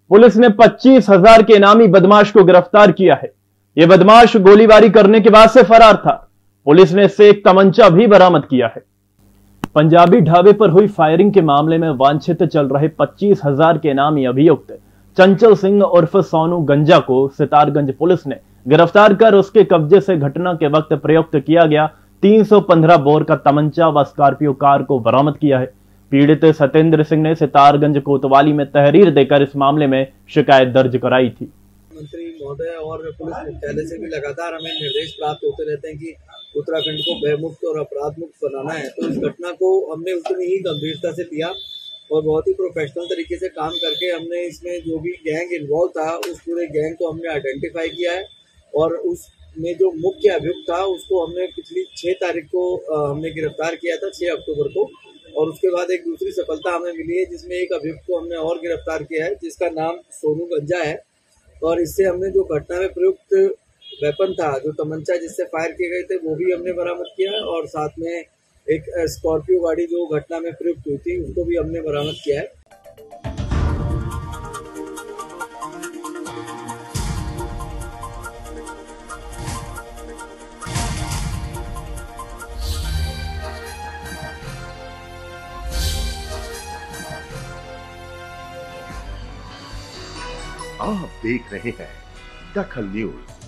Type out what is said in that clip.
Police ने 25,000 के इनामी बदमाश को गिरफ्तार किया है। यह बदमाश गोलीबारी करने के बाद से फरार था। पुलिस ने इससे एक तमंचा भी बरामद किया है। पंजाबी ढाबे पर हुई फायरिंग के मामले में वांछित चल रहे 25,000 के इनामी अभियुक्त चंचल सिंह उर्फ सोनू गंजा को सितारगंज पुलिस ने गिरफ्तार कर उसके कब्जे से घटना के वक्त प्रयुक्त किया गया 315 बोर का तमंचा व स्कॉर्पियो कार को बरामद किया है। पीड़ित सत्येंद्र सिंह ने सितारगंज कोतवाली में तहरीर देकर इस मामले में शिकायत दर्ज कराई थी। मंत्री महोदय और पुलिस मुख्यालय से भी लगातार हमें निर्देश प्राप्त होते रहते हैं कि उत्तराखंड को भयमुक्त और अपराध मुक्त बनाना है। तो इस घटना को हमने उतनी ही गंभीरता से लिया और बहुत ही प्रोफेशनल तरीके से काम करके हमने इसमें जो भी गैंग इन्वॉल्व था उस पूरे गैंग को हमने आइडेंटिफाई किया है और उसमें जो मुख्य अभियुक्त था उसको हमने पिछली 6 तारीख को हमने गिरफ्तार किया था, 6 अक्टूबर को। और उसके बाद एक दूसरी सफलता हमें मिली है जिसमें एक अभियुक्त को हमने और गिरफ्तार किया है जिसका नाम सोनू गंजा है। और इससे हमने जो घटना में प्रयुक्त वेपन था, जो तमंचा जिससे फायर किए गए थे, वो भी हमने बरामद किया है और साथ में एक स्कॉर्पियो गाड़ी जो घटना में प्रयुक्त हुई थी उसको भी हमने बरामद किया है। आप देख रहे हैं दखल न्यूज।